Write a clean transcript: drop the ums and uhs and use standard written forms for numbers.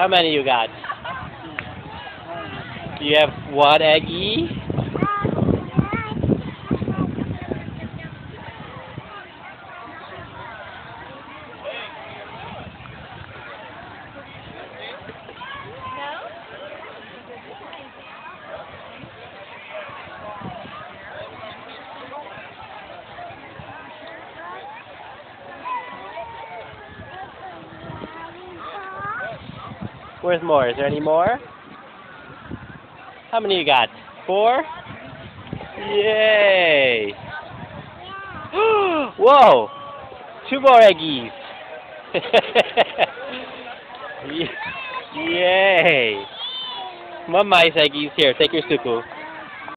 How many you got? You have one eggie? Where's more? Is there any more? How many you got? 4? Yay! Whoa! 2 more eggies! Yay! More mice eggies. Here, take your suku.